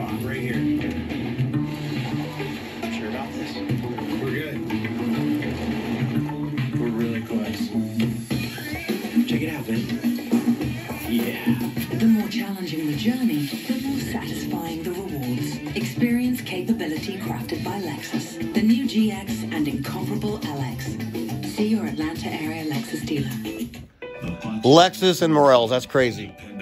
I'm right here. Sure about this? We're good. We're really close. Check it out, Ben. Yeah. The more challenging the journey, the more satisfying the rewards. Experience capability crafted by Lexus. The new GX and incomparable LX. See your Atlanta area Lexus dealer. Lexus and Morels, that's crazy.